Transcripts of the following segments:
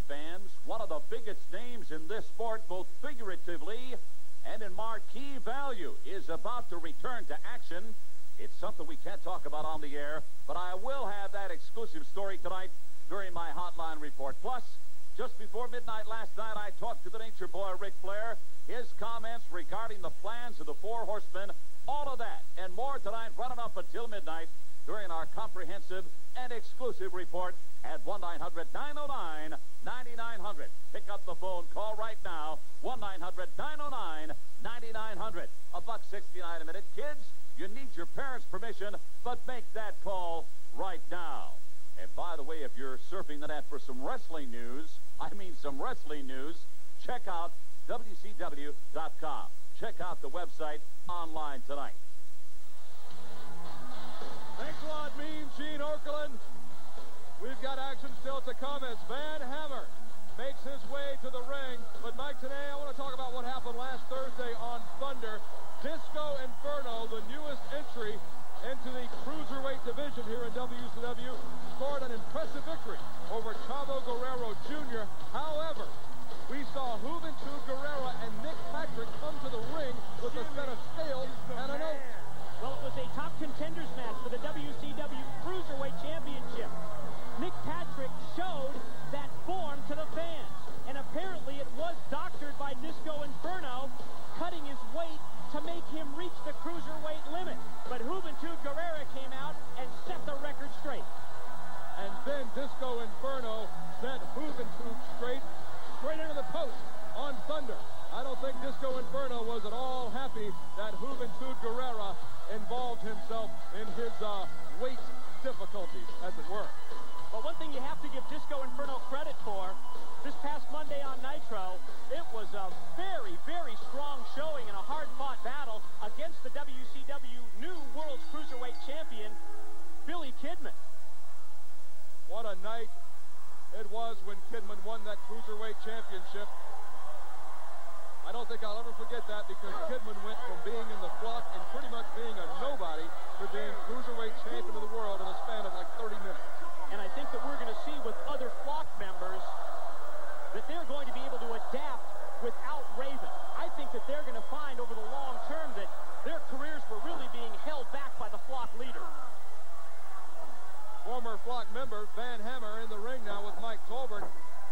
fans, one of the biggest names in this sport, both figuratively and in marquee value, is about to return to action. It's something we can't talk about on the air, but I will have that exclusive story tonight during my Hotline Report. Plus, just before midnight last night, I talked to the Nature Boy, Ric Flair. His comments regarding the plans of the Four Horsemen, all of that and more tonight, running up until midnight during our comprehensive and exclusive report at 1-900-909-9900. Pick up the phone, call right now, 1-900-909-9900. $1.69 a minute. Kids, you need your parents' permission, but make that call right now. And by the way, if you're surfing the net for some wrestling news, I mean some wrestling news, check out WCW.com. Check out the website online tonight. Thanks a lot, Mean Gene Okerlund. We've got action still to come as Van Hammer makes his way to the ring. But Mike, today I want to talk about what happened last Thursday on Thunder. Disco Inferno, the newest entry into the cruiserweight division here in WCW, scored an impressive victory over Chavo Guerrero Jr. However, we saw Juventud Guerrera and Nick Patrick come to the ring with a set of scales and an oath. Well, it was a top contenders match for the WCW Cruiserweight Championship. Nick Patrick showed that form to the fans, and apparently it was doctored by Disco Inferno, cutting his weight to make him reach the cruiserweight limit. But Juventud Guerrera came out and set the record straight. And then Disco Inferno set Juventud straight into the post on Thunder. I don't think Disco Inferno was at all happy that Juventud Guerrera involved himself in his weight difficulties, as it were. But one thing you have to give Disco Inferno credit for, this past Monday on Nitro, it was a very, very strong showing in a hard-fought battle against the WCW new World's Cruiserweight Champion, Billy Kidman. What a night it was when Kidman won that Cruiserweight Championship. I don't think I'll ever forget that, because Kidman went from being in the flock and pretty much being a nobody to being Cruiserweight Champion of the world in a span of like 30 minutes. And I think that we're going to see with other flock members that they're going to be able to adapt without Raven. I think that they're going to find over the long term that their careers were really being held back by the flock leader. Former flock member Van Hammer in the ring now with Mike Tolbert.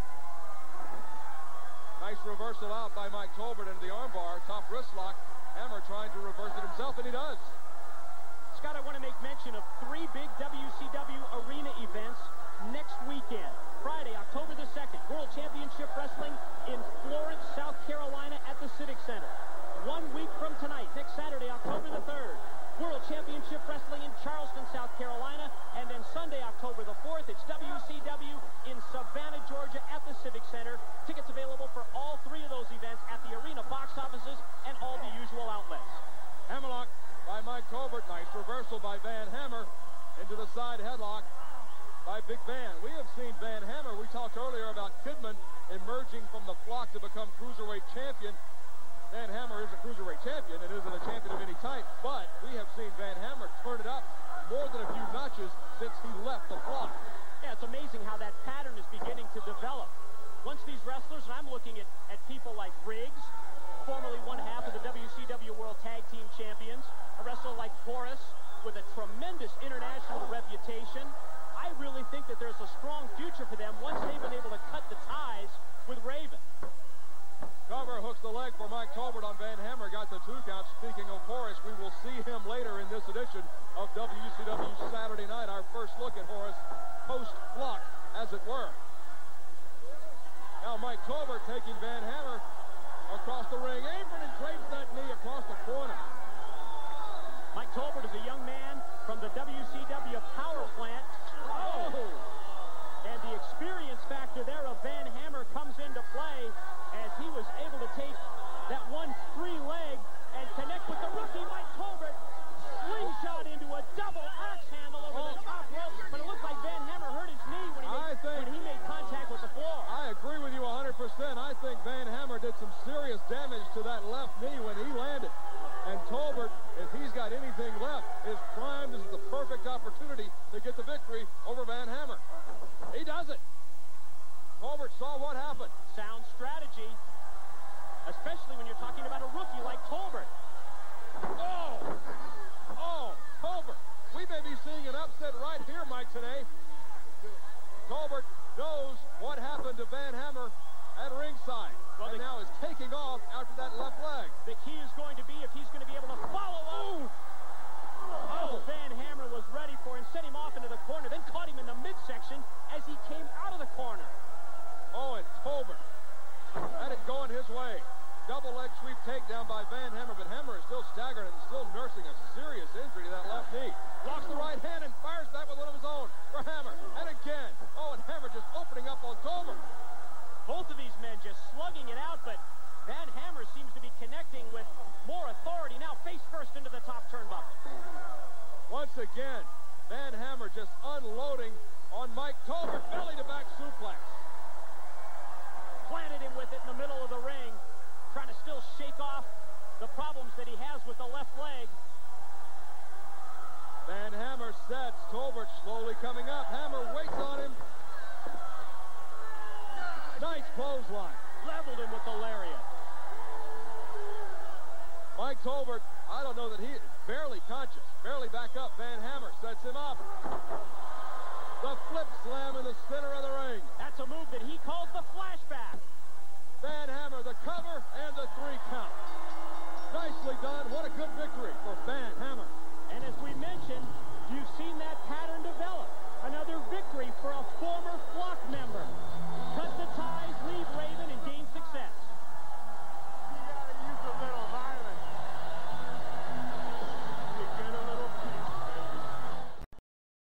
Nice reversal out by Mike Tolbert into the armbar, top wrist lock. Hammer trying to reverse it himself, and he does. Scott, I want to make mention of 3 big WCW arena events next weekend. Friday, October the 2nd, World Championship Wrestling in Florence, South Carolina at the Civic Center. 1 week from tonight, next Saturday, October the 3rd, World Championship Wrestling in Charleston, South Carolina. And then Sunday, October the 4th, it's WCW in Savannah, Georgia at the Civic Center. Tickets available for all 3 of those events at the arena box offices and all the usual outlets. Hammerlock by Mike Tolbert. Nice reversal by Van Hammer into the side headlock by Big Van. We have seen Van Hammer. We talked earlier about Kidman emerging from the flock to become Cruiserweight Champion. Van Hammer is a Cruiserweight Champion and isn't a champion of any type, but we have seen Van Hammer turn it up more than a few notches since he left the flock. Yeah, it's amazing how that pattern is beginning to develop. Once these wrestlers, and I'm looking at people like Riggs, formerly one half of the WCW World Tag Team Champions, a wrestler like Horace with a tremendous international reputation. I really think that there's a strong future for them once they've been able to cut the ties with Raven. Cover hooks the leg for Mike Tolbert on Van Hammer. Got the 2 count. Speaking of Horace, we will see him later in this edition of WCW Saturday Night. Our first look at Horace post-flock, as it were. Now Mike Tolbert taking Van Hammer across the ring. Apron and drapes that knee across the corner. Mike Tolbert is a young man from the WCW power plant. Oh! And the experience factor there of Van Hammer comes into play as he was able to take that one free leg and connect with the rookie Mike Tolbert. Slingshot into a double axe handle over the top rope, but it looks like Van Hammer hurt his knee when he made contact with the floor. I agree with you 100%. I think Van Hammer did some serious damage to that left knee when he landed. And Tolbert, if he's got anything left, is primed. This is the perfect opportunity to get the victory over Van Hammer. He does it. Tolbert Tolbert saw what happened. Sound strategy, especially when you're talking about a rookie like Tolbert. Oh, Tolbert. We may be seeing an upset right here, Mike, today. Tolbert knows what happened to Van Hammer at ringside. Well, and now is taking off after that left leg. The key is going to be if he's going to be able to follow up. Oh, Van Hammer was ready for him, sent him off into the corner, then caught him in the midsection as he came out of the corner. Oh, and Tolbert had it going his way. Double leg sweep takedown by Van Hammer, but Hammer is still staggered and still nursing a serious injury to that left knee. Blocks the right hand and fires back with one of his own for Hammer. And again. Oh, and Hammer just opening up on Tolbert. Both of these men just slugging it out, but Van Hammer seems to be connecting with more authority. Now face first into the top turnbuckle. Once again, Van Hammer just unloading on Mike Tolbert. Belly to back suplex. Planted him with it in the middle of the ring, trying to still shake off the problems that he has with the left leg. Van Hammer sets. Tolbert slowly coming up. Hammer waits on him. Nice clothesline. Leveled him with the lariat. Mike Tolbert, I don't know that he is barely conscious. Barely back up. Van Hammer sets him up.